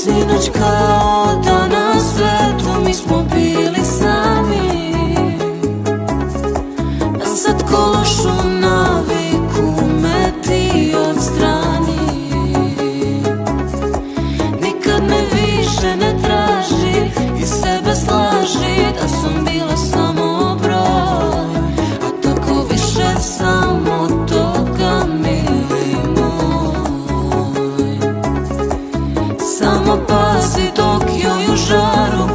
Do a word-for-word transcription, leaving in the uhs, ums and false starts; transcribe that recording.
Sinoć kao da na svetu mi smo bili sami, a sad ko lošu naviku me ti odstrani. Nikad me više ne traži i sebe slaži da sam bila samo broj, a tako više samo toga mili moj. Samo pazi dok joj u žaru